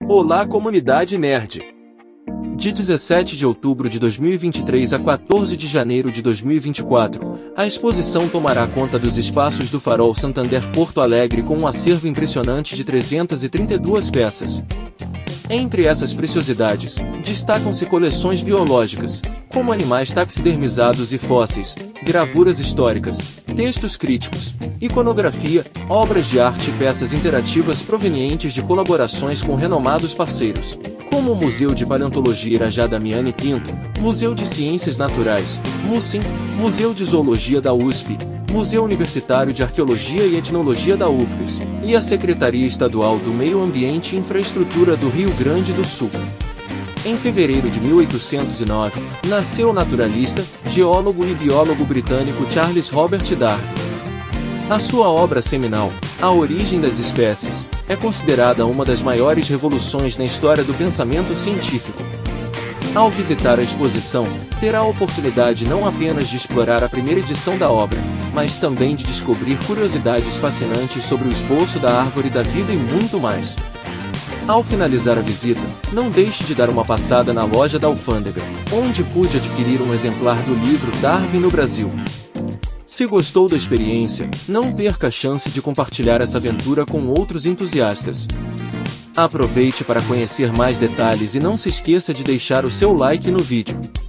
Olá, comunidade nerd! De 17 de outubro de 2023 a 14 de janeiro de 2024, a exposição tomará conta dos espaços do Farol Santander Porto Alegre com um acervo impressionante de 332 peças. Entre essas preciosidades, destacam-se coleções biológicas, como animais taxidermizados e fósseis, gravuras históricas, textos críticos, iconografia, obras de arte e peças interativas provenientes de colaborações com renomados parceiros, como o Museu de Paleontologia Irajá Damiani Pinto, Museu de Ciências Naturais, MUCIM, Museu de Zoologia da USP, Museu Universitário de Arqueologia e Etnologia da UFRGS, e a Secretaria Estadual do Meio Ambiente e Infraestrutura do Rio Grande do Sul. Em fevereiro de 1809, nasceu o naturalista, geólogo e biólogo britânico Charles Robert Darwin. A sua obra seminal, A Origem das Espécies, é considerada uma das maiores revoluções na história do pensamento científico. Ao visitar a exposição, terá a oportunidade não apenas de explorar a primeira edição da obra, mas também de descobrir curiosidades fascinantes sobre o esboço da árvore da vida e muito mais. Ao finalizar a visita, não deixe de dar uma passada na loja da Alfândega, onde pude adquirir um exemplar do livro Darwin no Brasil. Se gostou da experiência, não perca a chance de compartilhar essa aventura com outros entusiastas. Aproveite para conhecer mais detalhes e não se esqueça de deixar o seu like no vídeo.